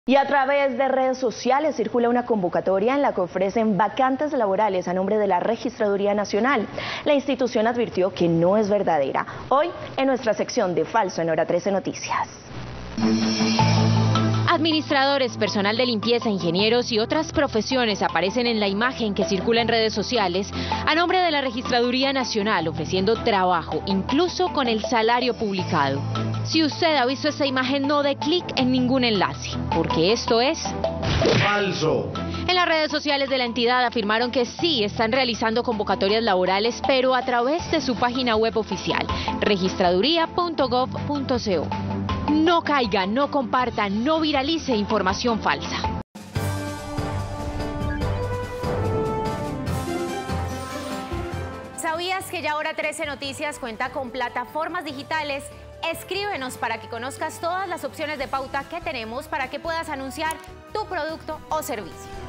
Y a través de redes sociales circula una convocatoria en la que ofrecen vacantes laborales a nombre de la Registraduría Nacional. La institución advirtió que no es verdadera. Hoy, en nuestra sección de Falso en Hora 13 Noticias. Administradores, personal de limpieza, ingenieros y otras profesiones aparecen en la imagen que circula en redes sociales a nombre de la Registraduría Nacional, ofreciendo trabajo, incluso con el salario publicado. Si usted ha visto esta imagen, no dé clic en ningún enlace, porque esto es falso. En las redes sociales de la entidad afirmaron que sí están realizando convocatorias laborales, pero a través de su página web oficial, registraduría.gov.co. No caiga, no comparta, no viralice información falsa. ¿Sabías que ya Hora 13 Noticias cuenta con plataformas digitales? Escríbenos para que conozcas todas las opciones de pauta que tenemos para que puedas anunciar tu producto o servicio.